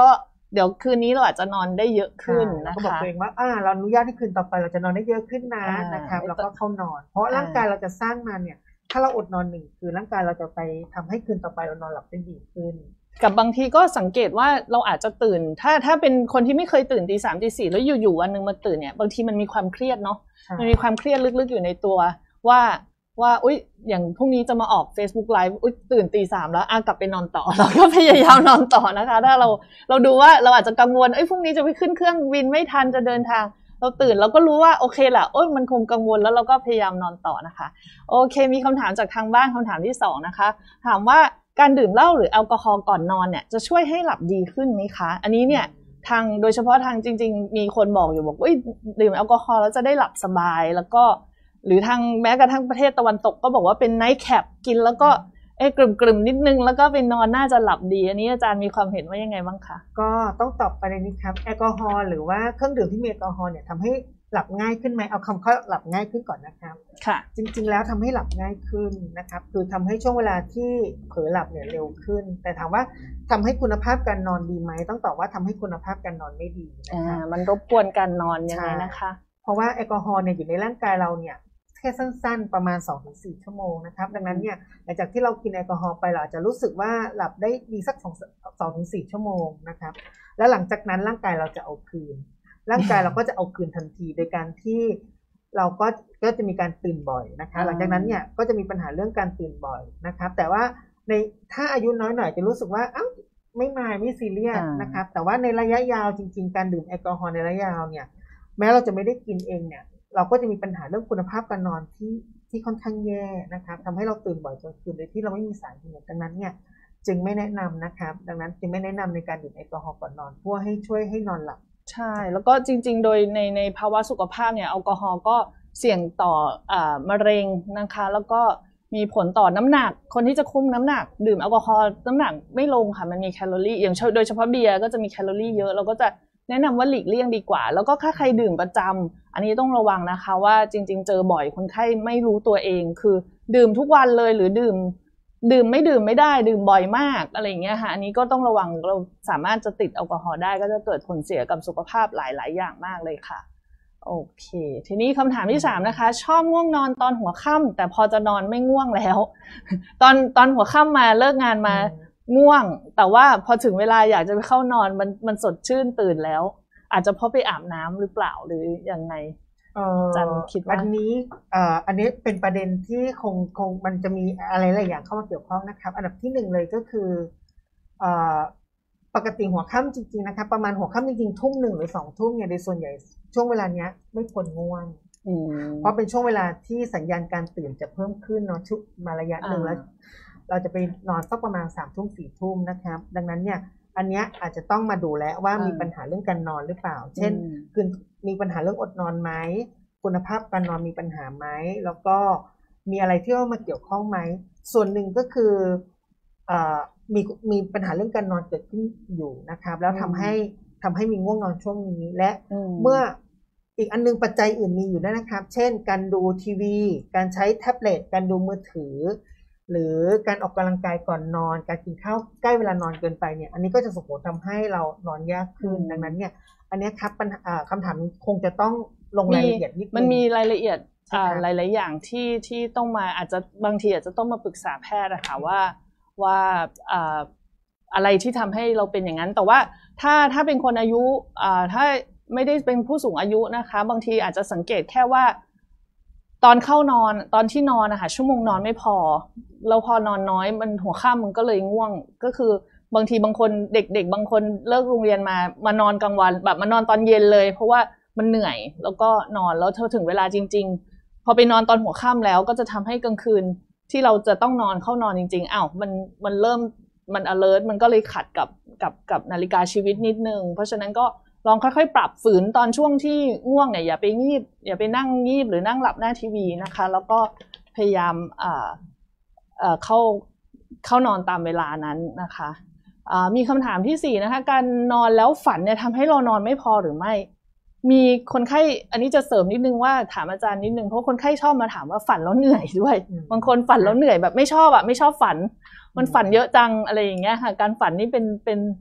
เดี๋ยวคืนนี้เราอาจจะนอนได้เยอะขึ้นนะคะก็บอกตัวเองว่าอ่าเราอนุญาตให้คืนต่อไปเราจะนอนได้เยอะขึ้นนะนะครับแล้วก็เข้านอนเพราะร่างกายเราจะสร้างมาเนี่ยถ้าเราอดนอนหนึ่งคือร่างกายเราจะไปทำให้คืนต่อไปเรานอนหลับได้ดีขึ้นกับบางทีก็สังเกตว่าเราอาจจะตื่นถ้าถ้าเป็นคนที่ไม่เคยตื่นตีสามตีสี่แล้วอยู่ๆวันนึงมาตื่นเนี่ยบางทีมันมีความเครียดเนาะมันมีความเครียดลึกๆอยู่ในตัวว่าว่าอุ๊ยอย่างพรุ่งนี้จะมาออก Facebook Live อุ๊ยตื่นตีสามแล้วอ่ะกลับไปนอนต่อเราก็พยายามนอนต่อนะคะถ้าเราเราดูว่าเราอาจจะกังวลเอ้ยพรุ่งนี้จะไปขึ้นเครื่องบินไม่ทันจะเดินทางเราตื่นเราก็รู้ว่าโอเคแหละโอ้ยมันคงกังวลแล้วเราก็พยายามนอนต่อนะคะโอเคมีคำถามจากทางบ้านคำถามที่สองนะคะถามว่าการดื่มเหล้าหรือแอลกอฮอล์ก่อนนอนเนี่ยจะช่วยให้หลับดีขึ้นไหมคะอันนี้เนี่ยทางโดยเฉพาะทางจริงๆมีคนบอกอยู่บอกว่าดื่มแอลกอฮอล์แล้วจะได้หลับสบายแล้วก็หรือทางแม้กระทั่งประเทศตะวันตกก็บอกว่าเป็นไนท์แคปกินแล้วก็เอ๊ะกลุ่มๆนิดนึงแล้วก็ไปนอนน่าจะหลับดีอันนี้อาจารย์มีความเห็นว่ายังไงบ้างคะก็ต้องตอบประเด็นนี้ครับแอลกอฮอล์หรือว่าเครื่องดื่มที่มีแอลกอฮอล์เนี่ยทำให้หลับง่ายขึ้นไหมเอาคำข้อหลับง่ายขึ้นก่อนนะครับค่ะจริงๆแล้วทำให้หลับง่ายขึ้นนะครับคือทำให้ช่วงเวลาที่เผลอหลับเนี่ยเร็วขึ้นแต่ถามว่าทำให้คุณภาพการนอนดีไหมต้องตอบว่าทำให้คุณภาพการนอนไม่ดีนะคะมันรบกวนการนอนยังไงนะคะเพราะว่าแอลกอฮอล์เนี่ยอยู่ในร่างกายเราเนี่ยแค่สั้นๆประมาณ สองถึงสี่ ชั่วโมงนะครับดังนั้นเนี่ยหลังจากที่เรากินแอลกอฮอล์ไปเราอาจจะรู้สึกว่าหลับได้ดีสัก สองถึงสี่ ชั่วโมงนะครับแล้วหลังจากนั้นร่างกายเราจะเอาคืนร่างกายเราก็จะเอาคืนทันทีโดยการที่เราก็ก็จะมีการตื่นบ่อยนะคะหลังจากนั้นเนี่ยก็จะมีปัญหาเรื่องการตื่นบ่อยนะครับแต่ว่าในถ้าอายุน้อยหน่อยจะรู้สึกว่าอ้าวไม่มาไม่ซีเรียสนะครับแต่ว่าในระยะยาวจริงๆการดื่มแอลกอฮอล์ในระยะยาวเนี่ยแม้เราจะไม่ได้กินเองเนี่ยเราก็จะมีปัญหาเรื่องคุณภาพการนอนที่ที่ค่อนข้างแย่นะครับทำให้เราตื่นบ่อยกลางคืนโดยที่เราไม่มีสาเหตุดังนั้นเนี่ยจึงไม่แนะนำนะครับดังนั้นจึงไม่แนะนำในการดื่มแอลกอฮอล์ก่อนนอนเพื่อให้ช่วยให้นอนหลับใช่แล้วก็จริงๆโดยในในภาวะสุขภาพเนี่ยแอลกอฮอล์ก็เสี่ยงต่ออ่ามะเร็งนะคะแล้วก็มีผลต่อน้ำหนักคนที่จะคุมน้ำหนักดื่มแอลกอฮอล์น้ำหนักไม่ลงค่ะมันมีแคลอรี่อย่างโดยเฉพาะเบียร์ก็จะมีแคลอรี่เยอะเราก็จะแนะนำว่าหลีกเลี่ยงดีกว่าแล้วก็ถ้าใครดื่มประจำอันนี้ต้องระวังนะคะว่าจริงๆเจอบ่อยคนไข้ไม่รู้ตัวเองคือดื่มทุกวันเลยหรือดื่มดื่มไม่ดื่มไม่ได้ดื่มบ่อยมากอะไรอย่างเงี้ยค่ะอันนี้ก็ต้องระวังเราสามารถจะติดแอลกอฮอล์ได้ก็จะเกิดผลเสียกับสุขภาพหลายๆอย่างมากเลยค่ะโอเคทีนี้คำถามที่สามนะคะชอบง่วงนอนตอนหัวค่ำแต่พอจะนอนไม่ง่วงแล้วตอนตอนหัวค่ำมาเลิกงานมาง่วงแต่ว่าพอถึงเวลาอยากจะไปเข้านอนมันมันสดชื่นตื่นแล้วอาจจะเพราะไปอาบน้ำหรือเปล่าหรือยังไงจันคิดว่าอันนี้อ่าอันนี้เป็นประเด็นที่คงคงมันจะมีอะไรหลายอย่างเข้ามาเกี่ยวข้องนะครับอันดับที่หนึ่งเลยก็คืออ่าปกติหัวค่ำจริงๆนะครับประมาณหัวค่ำจริงๆทุ่มหนึ่งหรือสองทุ่มเนี่ยโดยส่วนใหญ่ช่วงเวลาเนี้ยไม่ควรง่วงเพราะเป็นช่วงเวลาที่สัญญาณการตื่นจะเพิ่มขึ้นเนาะชุบมาระยะหนึ่งแล้วเราจะไปนอนสักประมาณสามทุ่มสี่ทุ่มนะครับดังนั้นเนี่ยอันนี้อาจจะต้องมาดูแลว่ามีปัญหาเรื่องการนอนหรือเปล่าเช่นคือมีปัญหาเรื่องอดนอนไหมคุณภาพการนอนมีปัญหาไหมแล้วก็มีอะไรที่เข้ามาเกี่ยวข้องไหมส่วนหนึ่งก็คือมีมีปัญหาเรื่องการนอนเกิดขึ้นอยู่นะครับแล้วทำให้ทำให้มีง่วงนอนช่วงนี้และเมื่ออีกอันนึงปัจจัยอื่นมีอยู่ด้วยนะครับเช่นการดูทีวีการใช้แท็บเล็ตการดูมือถือหรือการออกกำลังกายก่อนนอนการกินข้าวใกล้เวลานอนเกินไปเนี่ยอันนี้ก็จะส่งผลทำให้เรานอนยากขึ้นดังนั้นเนี่ยอันนี้ครับปัญหาคำถามคงจะต้องลงรายละเอียดนิดนึงมันมีรายละเอียดหลายๆอย่างที่ที่ต้องมาอาจจะบางทีอาจจะต้องมาปรึกษาแพทย์นะคะว่าว่าอะไรที่ทำให้เราเป็นอย่างนั้นแต่ว่าถ้าถ้าเป็นคนอายุถ้าไม่ได้เป็นผู้สูงอายุนะคะบางทีอาจจะสังเกตแค่ว่าตอนเข้านอนตอนที่นอนนะคะชั่วโมงนอนไม่พอแล้วพอนอนน้อยมันหัวค่ำมันก็เลยง่วงก็คือบางทีบางคนเด็กๆบางคนเลิกโรงเรียนมามานอนกลางวันแบบมานอนตอนเย็นเลยเพราะว่ามันเหนื่อยแล้วก็นอนแล้วถึงเวลาจริงๆพอไปนอนตอนหัวค่ำแล้วก็จะทำให้กลางคืนที่เราจะต้องนอนเข้านอนจริงๆอ้าวมันมันเริ่มมัน alert มันก็เลยขัดกับกับกับนาฬิกาชีวิตนิดนึงเพราะฉะนั้นก็ลองค่อยๆปรับฝืนตอนช่วงที่ง่วงเนี่ยอย่าไปงีบอย่าไปนั่งงีบหรือนั่งหลับหน้าทีวีนะคะแล้วก็พยายามอ่าเอ่อเข้าเข้านอนตามเวลานั้นนะคะอ่ามีคำถามที่สี่นะคะการนอนแล้วฝันเนี่ยทำให้เรานอนไม่พอหรือไม่มีคนไข้อันนี้จะเสริมนิดนึงว่าถามอาจารย์นิดนึงเพราะคนไข้ชอบมาถามว่าฝันแล้วเหนื่อยด้วยบางคนฝันแล้วเหนื่อยแบบไม่ชอบอะไม่ชอบฝันมันฝันเยอะจังอะไรอย่างเงี้ยค่ะการฝันนี่เป็นเป็น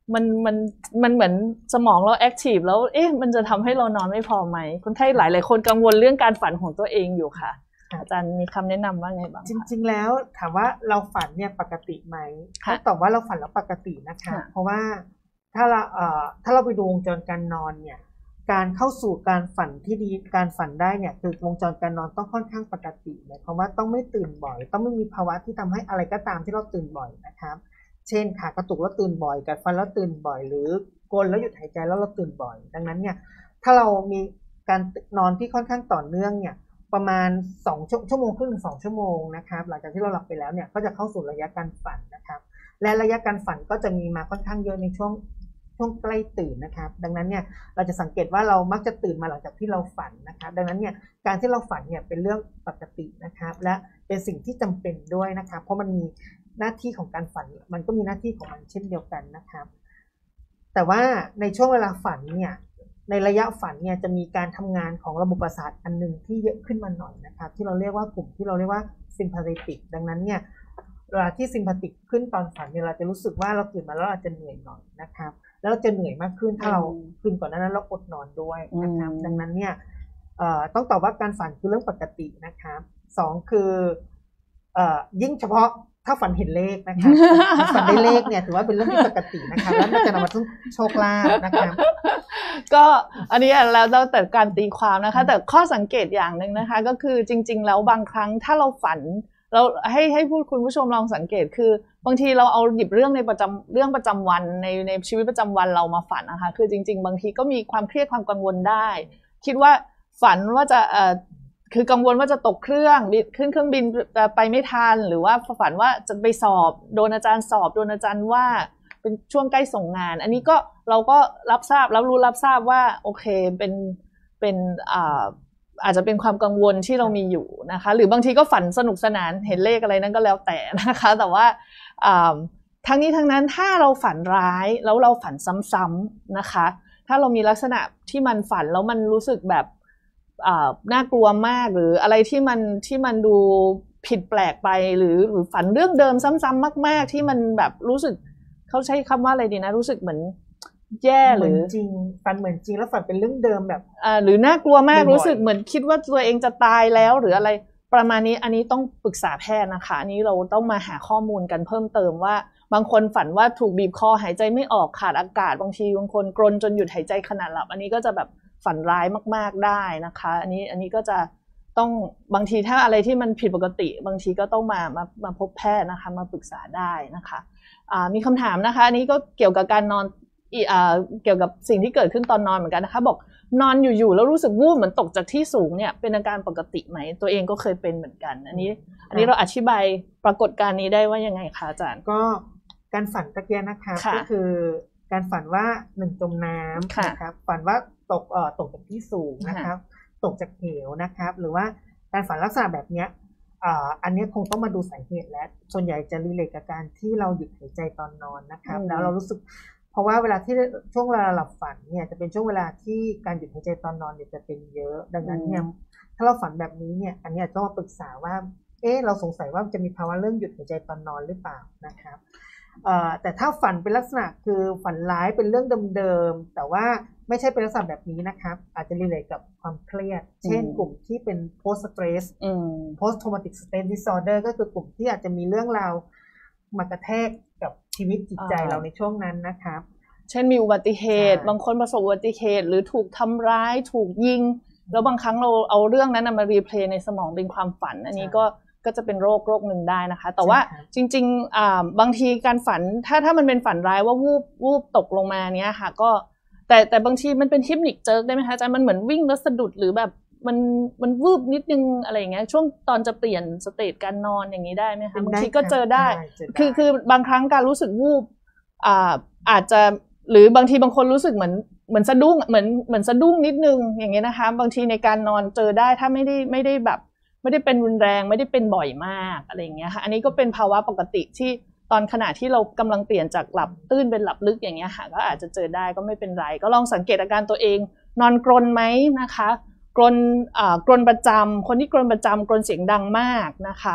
มันมันมันเหมือนสมองเราแอคทีฟแล้วเอ๊ะมันจะทำให้เรานอนไม่พอไหมคนไข้หลายหลายคนกังวลเรื่องการฝันของตัวเองอยู่ค่ะอาจารย์มีคำแนะนำว่าไงบ้างจริงๆแล้วถามว่าเราฝันเนี่ยปกติไหมถ้าตอบว่าเราฝันแล้วปกตินะคะเพราะว่าถ้าเราเอ่อถ้าเราไปดูวงจรการนอนเนี่ยการเข้าสู่การฝันที่ดีการฝันได้เนี่ยคือวงจรการนอนต้องค่อนข้างปกติเลยเพราะว่าต้องไม่ตื่นบ่อยต้องไม่มีภาวะที่ทำให้อะไรก็ตามที่เราตื่นบ่อยนะครับเช่นขากระตุกแล้วตื่นบ่อยกัดฟันแล้วตื่นบ่อยหรือกรนแล้วหยุดหายใจแล้วเราตื่นบ่อยดังนั้นเนี่ยถ้าเรามีการนอนที่ค่อนข้างต่อเนื่องเนี่ยประมาณสองชั่วโมงครึ่งถึงสองชั่วโมงนะครับหลังจากที่เราหลับไปแล้วเนี่ยก็จะเข้าสู่ระยะการฝันนะครับและระยะการฝันก็จะมีมาค่อนข้างเยอะในช่วงช่วงใกล้ตื่นนะครับดังนั้นเนี่ยเราจะสังเกตว่าเรามักจะตื่นมาหลังจากที่เราฝันนะครับดังนั้นเนี่ยการที่เราฝันเนี่ยเป็นเรื่องปกตินะครับและเป็นสิ่งที่จำเป็นด้วยนะครับเพราะมันมีหน้าที่ของการฝันมันก็มีหน้าที่ของมันเช่นเดียวกันนะครับแต่ว่าในช่วงเวลาฝันเนี่ยในระยะฝันเนี่ยจะมีการทำงานของระบบประสาทอันนึงที่เยอะขึ้นมาหน่อยนะครับที่เราเรียกว่ากลุ่มที่เราเรียกว่าซิมพาธีติกดังนั้นเนี่ยเวลาที่ซิมพาติกขึ้นตอนฝันเนี่ยเราจะรู้สึกว่าเราตื่นมาแล้วเราจะเหนื่อยหน่อยนะครับแล้วเราจะเหนื่อยมากขึ้นถ้าเราคืนก่อนหน้านั้นเราอดนอนด้วยนะครับดังนั้นเนี่ยต้องตอบว่าการฝันคือเรื่องปกตินะครับสองคือยิ่งเฉพาะถ้าฝันเห็นเลขนะคะฝันได้เลขเนี่ยถือว่าเป็นเรื่องที่ปกตินะคะแล้วมันจะนำมาซึ่งโชคลาภนะคะก็อันนี้แล้วแต่การตีความนะคะแต่ข้อสังเกตอย่างหนึ่งนะคะก็คือจริงๆแล้วบางครั้งถ้าเราฝันเราให้ให้พูดคุณผู้ชมลองสังเกตคือบางทีเราเอาหยิบเรื่องในประจำเรื่องประจำวันในในชีวิตประจำวันเรามาฝันนะคะคือจริงๆบางทีก็มีความเครียดความกังวลได้คิดว่าฝันว่าจะเอ่อคือกังวลว่าจะตกเครื่องขึ้นเครื่องบินไปไม่ทันหรือว่าฝันว่าจะไปสอบโดนอาจารย์สอบโดนอาจารย์ว่าเป็นช่วงใกล้ส่งงานอันนี้ก็เราก็รับทราบรับรู้รับทราบว่าโอเคเป็นเป็นอ่าอาจจะเป็นความกังวลที่เรามีอยู่นะคะหรือบางทีก็ฝันสนุกสนานเห็นเลขอะไรนั้นก็แล้วแต่นะคะแต่ว่าทั้งนี้ทั้งนั้นถ้าเราฝันร้ายแล้วเราฝันซ้ำๆนะคะถ้าเรามีลักษณะที่มันฝันแล้วมันรู้สึกแบบน่ากลัวมากหรืออะไรที่มันที่มันดูผิดแปลกไปหรือหรือฝันเรื่องเดิมซ้ำๆมากๆที่มันแบบรู้สึกเขาใช้คำว่าอะไรดีนะรู้สึกเหมือนแย่หรือจริงฝันเหมือนจริงแล้วฝันเป็นเรื่องเดิมแบบอ่าหรือน่ากลัวมากรู้สึกเหมือนคิดว่าตัวเองจะตายแล้วหรืออะไรประมาณนี้อันนี้ต้องปรึกษาแพทย์นะคะอันนี้เราต้องมาหาข้อมูลกันเพิ่มเติมว่าบางคนฝันว่าถูกบีบคอหายใจไม่ออกขาดอากาศบางทีบางคนกรนจนหยุดหายใจขณะหลับอันนี้ก็จะแบบฝันร้ายมากๆได้นะคะอันนี้อันนี้ก็จะต้องบางทีถ้าอะไรที่มันผิดปกติบางทีก็ต้องมามามาพบแพทย์นะคะมาปรึกษาได้นะคะอ่ามีคำถามนะคะอันนี้ก็เกี่ยวกับการนอนเกี่ยวกับสิ่งที่เกิดขึ้นตอนนอนเหมือนกันนะคะบอกนอนอยู่ๆแล้วรู้สึกวูบเหมือนตกจากที่สูงเนี่ยเป็นอาการปกติไหมตัวเองก็เคยเป็นเหมือนกันอันนี้อันนี้เราอธิบายปรากฏการณ์นี้ได้ว่ายังไงคะอาจารย์ก็การฝันตะเกียนะคะก็คือการฝันว่าหนึ่งจมน้ำนะครับฝันว่าตกเอ่อตกจากที่สูงนะครับตกจากเหวนะครับหรือว่าการฝันลักษณะแบบนี้อันนี้คงต้องมาดูสาเหตุและส่วนใหญ่จะรีเลทกับการที่เราหยุดหายใจตอนนอนนะครับแล้วเรารู้สึกเพราะว่าเวลาที่ช่วงเวลาหลับฝันเนี่ยจะเป็นช่วงเวลาที่การหยุดหายใจตอนนอนเนี่ยจะเป็นเยอะดังนั้นเนี่ยถ้าเราฝันแบบนี้เนี่ยอันนี้ต้องมาปรึกษาว่าเอ๊ะเราสงสัยว่าจะมีภาวะเรื่องหยุดหายใจตอนนอนหรือเปล่านะครับแต่ถ้าฝันเป็นลักษณะคือฝันร้ายเป็นเรื่องเดิมๆแต่ว่าไม่ใช่เป็นลักษณะแบบนี้นะครับอาจจะรีเลทกับความเครียดเช่นกลุ่มที่เป็น post stress post traumatic stress disorder ก็คือกลุ่มที่อาจจะมีเรื่องราวมากระแทกกับชีวิตจิตใจเราในช่วงนั้นนะครับเช่นมีอุบัติเหตุบางคนประสบอุบัติเหตุหรือถูกทำร้ายถูกยิงแล้วบางครั้งเราเอาเรื่องนั้นมารีเพลย์ในสมองเป็นความฝันอันนี้ก็ก็จะเป็นโรคโรคหนึ่งได้นะคะแต่ว่าจริงๆบางทีการฝันถ้าถ้ามันเป็นฝันร้ายว่าวูบวูบตกลงมาเนี้ยค่ะก็แต่แต่บางทีมันเป็นเทคนิคเจิร์กได้ไหมคะอาจารย์มันเหมือนวิ่งแล้วสะดุดหรือแบบมันมันวูบนิดนึงอะไรอย่างเงี้ยช่วงตอนจะเปลี่ยนสเตจการนอนอย่างนี้ได้ไหมคะบางทีก็เจอได้คือคือบางครั้งการรู้สึกวูบอ่าอาจจะหรือบางทีบางคนรู้สึกเหมือนเหมือนสะดุ้งเหมือนเหมือนสะดุ้งนิดนึงอย่างเงี้ยนะคะบางทีในการนอนเจอได้ถ้าไม่ได้ไม่ได้แบบไม่ได้เป็นรุนแรงไม่ได้เป็นบ่อยมากอะไรอย่างเงี้ยค่ะอันนี้ก็เป็นภาวะปกติที่ตอนขณะที่เรากำลังเปลี่ยนจากหลับตื้นเป็นหลับลึกอย่างเงี้ยค่ะก็อาจจะเจอได้ก็ไม่เป็นไรก็ลองสังเกตอาการตัวเองนอนกรนไหมนะคะกรนอ่ากรนประจำคนที่กรนประจำกรนเสียงดังมากนะคะ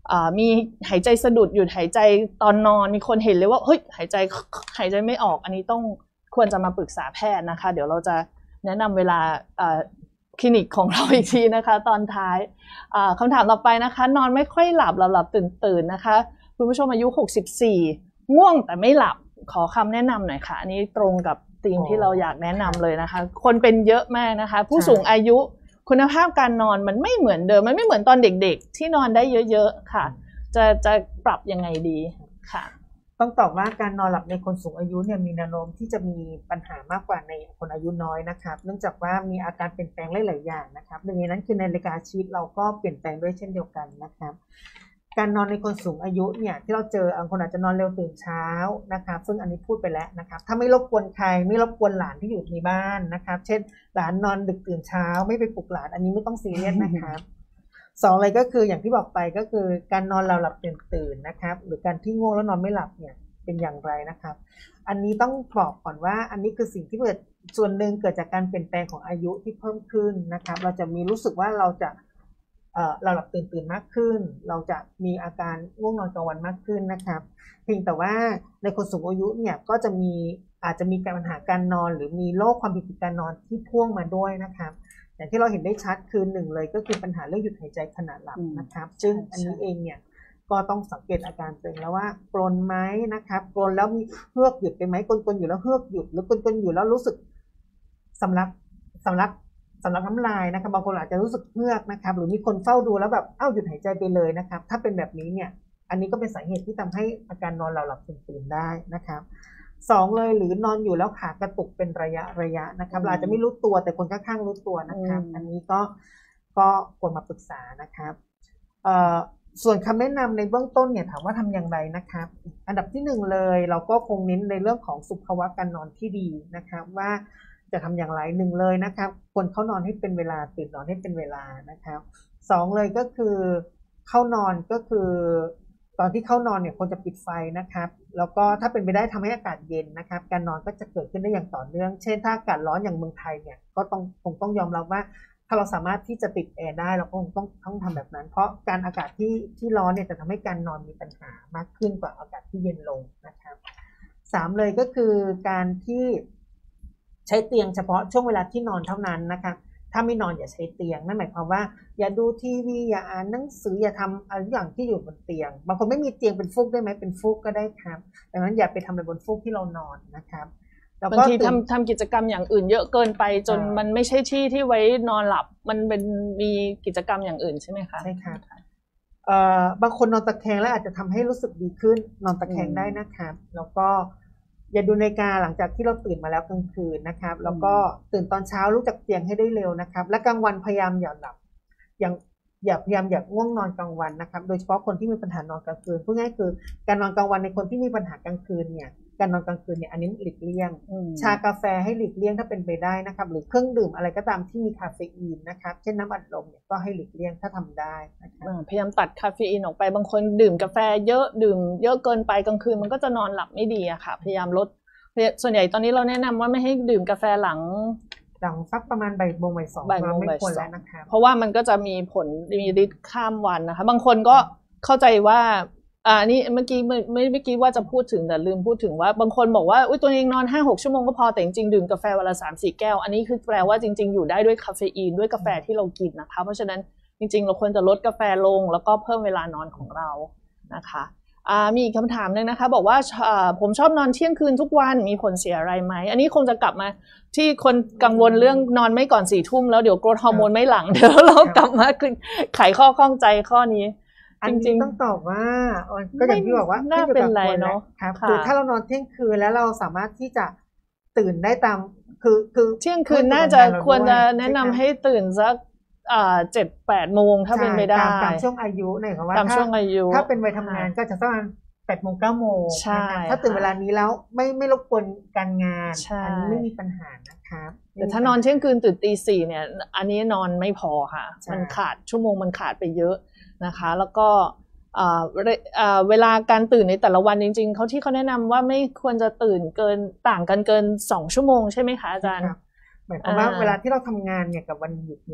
มีหายใจสะดุดหยุดหายใจตอนนอนมีคนเห็นเลยว่าเฮ้ยหายใจหายใจไม่ออกอันนี้ต้องควรจะมาปรึกษาแพทย์นะคะเดี๋ยวเราจะแนะนำเวลาคลินิกของเราอีกทีนะคะตอนท้ายคำถามต่อไปนะคะนอนไม่ค่อยหลับหลับหลับตื่นตื่นนะคะคุณผู้ชมอายุหกสิบสี่ง่วงแต่ไม่หลับขอคำแนะนำหน่อยค่ะอันนี้ตรงกับธีมที่เราอยากแนะนำเลยนะคะคนเป็นเยอะมากนะคะผู้สูงอายุคุณภาพการนอนมันไม่เหมือนเดิมมันไม่เหมือนตอนเด็กๆที่นอนได้เยอะๆค่ะจะจะปรับยังไงดีค่ะต้องตอบว่าการนอนหลับในคนสูงอายุเนี่ยมีแนวโน้มที่จะมีปัญหามากกว่าในคนอายุน้อยนะครับเนื่องจากว่ามีอาการเปลี่ยนแปลงหลายๆอย่างนะครับหนึ่งในนั้นคือนาฬิกาชีวิตเราก็เปลี่ยนแปลงด้วยเช่นเดียวกันนะครับการนอนในคนสูงอายุเนี่ยที่เราเจอบางคนอาจจะนอนเร็วตื่นเช้านะครับซึ่งอันนี้พูดไปแล้วนะครับถ้าไม่รบกวนใครไม่รบกวนหลานที่อยู่ในบ้านนะครับเช่นหลานนอนดึกตื่นเช้าไม่ไปปลุกหลานอันนี้ไม่ต้องซีเรียสนะครับสองเลยก็คืออย่างที่บอกไปก็คือการนอนเราหลับตื่นตื่นนะครับหรือการที่ง่วงแล้วนอนไม่หลับเนี่ยเป็นอย่างไรนะครับอันนี้ต้องบอกก่อนว่าอันนี้คือสิ่งที่เกิดส่วนหนึ่งเกิดจากการเปลี่ยนแปลงของอายุที่เพิ่มขึ้นนะครับเราจะมีรู้สึกว่าเราจะเอ่อเราหลับตื่นตื่นมากขึ้นเราจะมีอาการง่วงนอนกลางวันมากขึ้นนะครับเพียงแต่ว่าในคนสูงอายุเนี่ยก็จะมีอาจจะมีปัญหาการนอนหรือมีโรคความผิดปกติการนอนที่พ่วงมาด้วยนะครับอย่างที่เราเห็นได้ชัดคือหนึ่งเลยก็คือปัญหาเรื่องหยุดหายใจขณะหลับนะครับซึ่งอันนี้เองเนี่ยก็ต้องสังเกตอาการตัวเองแล้วว่ากรนไหมนะครับกรนแล้วมีเฮือกหยุดไปไหมกรนๆอยู่แล้วเฮือกหยุดหรือกรนๆอยู่แล้วรู้สึกสำลักสำลักสำลักน้ำลายนะครับบางคนอาจจะรู้สึกเฮือกนะครับหรือมีคนเฝ้าดูแล้วแบบเอ้าหยุดหายใจไปเลยนะครับถ้าเป็นแบบนี้เนี่ยอันนี้ก็เป็นสาเหตุที่ทำให้อาการนอนหลับตื่นๆได้นะครับสองเลยหรือนอนอยู่แล้วขากระตุกเป็นระยะระยะนะครับเราอาจจะไม่รู้ตัวแต่คนข้างๆรู้ตัวนะครับอันนี้ก็ก็ควรมาปรึกษานะครับเอ่อส่วนคำแนะนำในเบื้องต้นเนี่ยถามว่าทำอย่างไรนะครับอันดับที่หนึ่งเลยเราก็คงเน้นในเรื่องของสุขภาวะการนอนที่ดีนะครับว่าจะทำอย่างไรหนึ่งเลยนะครับควรเข้านอนให้เป็นเวลาตื่นนอนให้เป็นเวลานะครับสองเลยก็คือเข้านอนก็คือตอนที่เข้านอนเนี่ยควรจะปิดไฟนะครับแล้วก็ถ้าเป็นไปได้ทำให้อากาศเย็นนะครับการนอนก็จะเกิดขึ้นได้อย่างต่อเนื่องเช่นถ้าอากาศร้อนอย่างเมืองไทยเนี่ยก็ต้องคงต้องยอมรับว่าถ้าเราสามารถที่จะติดแอร์ได้เราก็คงต้องต้องทำแบบนั้นเพราะการอากาศที่ที่ร้อนเนี่ยจะทำให้การนอนมีปัญหามากขึ้นกว่าอากาศที่เย็นลงนะครับสามเลยก็คือการที่ใช้เตียงเฉพาะช่วงเวลาที่นอนเท่านั้นนะครับถ้าไม่นอนอย่าใช้เตียงนั่นหมายความว่าอย่าดูทีวีอย่าอ่านหนังสืออย่าทำอะไรอย่างที่อยู่บนเตียงบางคนไม่มีเตียงเป็นฟูกได้ไหมเป็นฟูกก็ได้ครับดังนั้นอย่าไปทำอะไรบนฟูกที่เรานอนนะครับบางทีทำทำกิจกรรมอย่างอื่นเยอะเกินไปจนมันไม่ใช่ที่ที่ไว้นอนหลับมันเป็นมีกิจกรรมอย่างอื่นใช่ไหมคะใช่ค่ะเอ่อบางคนนอนตะแคงแล้วอาจจะทำให้รู้สึกดีขึ้นนอนตะแคงได้นะครับแล้วก็อย่าดูนาฬิกาหลังจากที่เราตื่นมาแล้วกลางคืนนะครับแล้วก็ตื่นตอนเช้าลุกจากเตียงให้ได้เร็วนะครับและกลางวันพยายามอย่าหลับอย่างอย่าพยายามอย่าง่วงนอนกลางวันนะครับโดยเฉพาะคนที่มีปัญหานอนกลางคืนพูดง่ายคือการนอนกลางวันในคนที่มีปัญหากลางคืนเนี่ยการนอนกลางคืนเนี่ยอันนี้หลีกเลี่ยงชากาแฟให้หลีกเลี่ยงถ้าเป็นไปได้นะครับหรือเครื่องดื่มอะไรก็ตามที่มีคาเฟอีนนะครับเช่นน้ำอัดลมเนี่ยก็ให้หลีกเลี่ยงถ้าทำได้นะครับพยายามตัดคาเฟอีนออกไปบางคนดื่มกาแฟเยอะดื่มเยอะเกินไปกลางคืนมันก็จะนอนหลับไม่ดีอะค่ะพยายามลดส่วนใหญ่ตอนนี้เราแนะนำว่าไม่ให้ดื่มกาแฟหลังหลังสักประมาณบ่ายโมงบ่ายสองบ่ายโมงบ่ายสองนะคะเพราะว่ามันก็จะมีผลมีฤทธิ์ข้ามวันนะคะบางคนก็เข้าใจว่าอ่านี่เมื่อกี้ไม่ไม่เมื่อกี้ว่าจะพูดถึงแต่ลืมพูดถึงว่าบางคนบอกว่าอุ้ยตัวเองนอน ห้าหก ชั่วโมงก็พอแต่จริงๆดื่มกาแฟวันละ สามสี่ แก้วอันนี้คือแปลว่าจริงๆอยู่ได้ด้วยคาเฟอีนด้วยกาแฟที่เรากินนะคะเพราะฉะนั้นจริงๆเราควรจะลดกาแฟลงแล้วก็เพิ่มเวลานอนของเรานะคะมีอีกคำถามนึงนะคะบอกว่าผมชอบนอนเที่ยงคืนทุกวันมีผลเสียอะไรไหมอันนี้คงจะกลับมาที่คนกังวลเรื่องนอนไม่ก่อนสี่ทุ่มแล้วเดี๋ยวโกรทฮอร์โมนไม่หลังเดี๋ยวเรากลับมาไขข้อข้องใจข้อนี้จริงๆต้องตอบว่าก็อย่างที่บอกว่าน่าเป็นไรเนาะครับคือถ้าเรานอนเที่ยงคืนแล้วเราสามารถที่จะตื่นได้ตามคือคือเที่ยงคืนน่าจะควรจะแนะนำให้ตื่นสักอ่าเจ็ดแปดโมงถ้าเป็นไปได้ตามช่วงอายุเนี่ยค่ะว่าตามช่วงอายุถ้าเป็นวัยทำงานก็จะประมาณแปดโมงเก้าโมงถ้าตื่นเวลานี้แล้วไม่ไม่รบกวนการงานอันนี้ไม่มีปัญหานะครับแต่ถ้านอนเที่ยงคืนตื่นตีสี่เนี่ยอันนี้นอนไม่พอค่ะมันขาดชั่วโมงมันขาดไปเยอะนะคะแล้วก็เวลาการตื่นในแต่ละวันจริงๆเขาที่เขาแนะนำว่าไม่ควรจะตื่นเกินต่างกันเกินสองชั่วโมงใช่ไหมคะอาจารย์หมายความว่าเวลาที่เราทำงานเนี่ยกับวันหยุดเนี่ย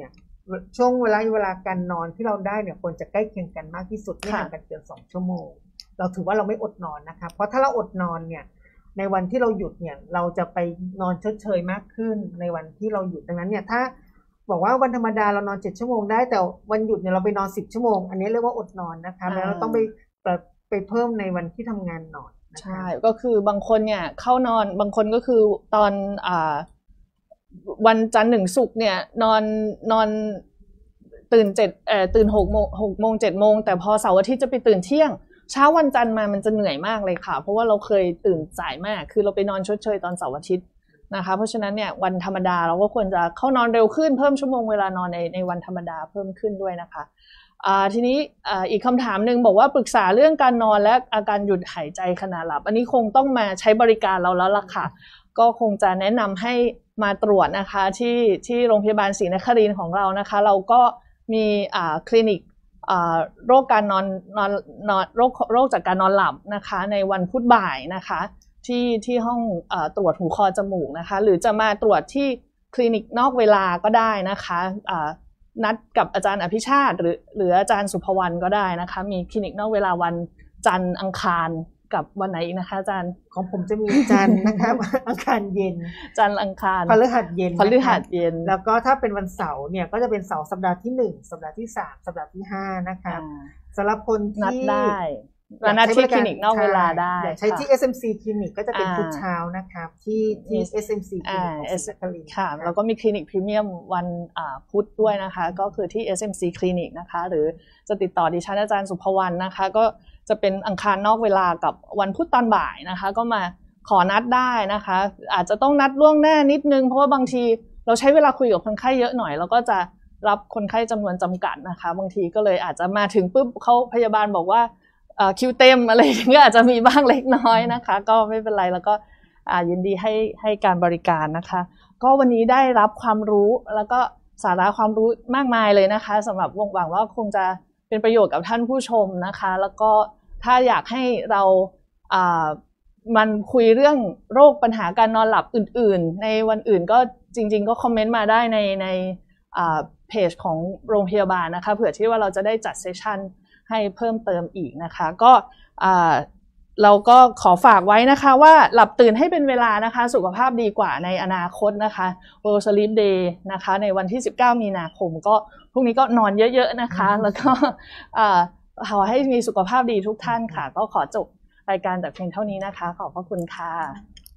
ช่วงเวลาเวลาการนอนที่เราได้เนี่ยควรจะใกล้เคียงกันมากที่สุดไม่ห่างกันเกินสองชั่วโมงเราถือว่าเราไม่อดนอนนะคะเพราะถ้าเราอดนอนเนี่ยในวันที่เราหยุดเนี่ยเราจะไปนอนชดเชยมากขึ้นในวันที่เราหยุดดังนั้นเนี่ยถ้าบอกว่าวันธรรมดาเรานอนเจ็ดชั่วโมงได้แต่วันหยุดเนี่ยเราไปนอนสิบชั่วโมงอันนี้เรียกว่าอดนอนนะคะแล้วเราต้องไปไปเพิ่มในวันที่ทำงานนอนใช่ก็คือบางคนเนี่ยเข้านอนบางคนก็คือตอนอ่าวันจันทร์หนึ่งศุกร์เนี่ยนอนนอนตื่นเจ็ดเอ่อตื่นหกโมงหกโมงเจ็ดโมงแต่พอเสาร์อาทิตย์จะไปตื่นเที่ยงเช้าวันจันทร์มามันจะเหนื่อยมากเลยค่ะเพราะว่าเราเคยตื่นสายมากคือเราไปนอนชดเชยตอนเสาร์อาทิตย์นะคะเพราะฉะนั้นเนี่ยวันธรรมดาเราก็ควรจะเข้านอนเร็วขึ้นเพิ่มชั่วโมงเวลานอนในในวันธรรมดาเพิ่มขึ้นด้วยนะคะอ่าทีนี้อ่าอีกคำถามหนึ่งบอกว่าปรึกษาเรื่องการนอนและอาการหยุดหายใจขณะหลับอันนี้คงต้องมาใช้บริการเราแล้วล่ะค่ะก็คงจะแนะนำให้มาตรวจนะคะที่ที่โรงพยาบาลศรีนครินทร์ของเรานะคะเราก็มีอ่าคลินิกอ่าโรคการนอนนอนนอนโรคโรคจากการนอนหลับนะคะในวันพุธบ่ายนะคะที่ที่ห้องอ่าตรวจหูคอจมูกนะคะหรือจะมาตรวจที่คลินิกนอกเวลาก็ได้นะคะอ่านัดกับอาจารย์อภิชาติหรือหรืออาจารย์สุภวรรณก็ได้นะคะมีคลินิกนอกเวลาวันจันทร์อังคารกับวันไหนอีกนะคะอาจารย์ของผมจะมีจันทร์นะครับอังคารเย็นจันทร์อังคารพฤหัสเย็นพฤหัสเย็นแล้วก็ถ้าเป็นวันเสาร์เนี่ยก็จะเป็นเสาร์สัปดาห์ที่หนึ่งสัปดาห์ที่สามสัปดาห์ที่ห้านะครับสำหรับคนที่นัดได้นัดที่คลินิกนอกเวลาได้ใช้ที่ เอส เอ็ม ซี คลินิกก็จะเป็นทุกเช้านะครับที่ที่ เอส เอ็ม ซี คลินิกของศรีนครินทร์ค่ะแล้วก็มีคลินิกพรีเมียมวันพุธด้วยนะคะก็คือที่ เอส เอ็ม ซี คลินิกนะคะหรือจะติดต่อดิฉันอาจารย์สุภวรรณนะคะก็จะเป็นอังคารนอกเวลากับวันพุธตอนบ่ายนะคะก็มาขอนัดได้นะคะอาจจะต้องนัดล่วงหน้านิดนึงเพราะว่าบางทีเราใช้เวลาคุยกับคนไข้เยอะหน่อยแล้วก็จะรับคนไข้จำนวนจำกัดนะคะบางทีก็เลยอาจจะมาถึงปุ๊บเขาพยาบาลบอกว่าคิวเต็มอะไรก็อาจจะมีบ้างเล็กน้อยนะคะก็ไม่เป็นไรแล้วก็ยินดีให้ให้การบริการนะคะก็วันนี้ได้รับความรู้แล้วก็สาระความรู้มากมายเลยนะคะสำหรับหวังว่าคงจะเป็นประโยชน์กับท่านผู้ชมนะคะแล้วก็ถ้าอยากให้เราอ่ามันคุยเรื่องโรคปัญหาการนอนหลับอื่นๆในวันอื่นก็จริงๆก็คอมเมนต์มาได้ในในอ่าเพจของโรงพยาบาลนะคะเผื่อที่ว่าเราจะได้จัดเซสชั่นให้เพิ่มเติมอีกนะคะก็อ่าเราก็ขอฝากไว้นะคะว่าหลับตื่นให้เป็นเวลานะคะสุขภาพดีกว่าในอนาคตนะคะ World Sleep Day นะคะในวันที่สิบเก้ามีนาคมก็พรุ่งนี้ก็นอนเยอะๆนะคะแล้วก็ขอให้มีสุขภาพดีทุกท่านค่ะก็ขอจบรายการแต่เพียงเท่านี้นะคะขอบพระคุณค่ะ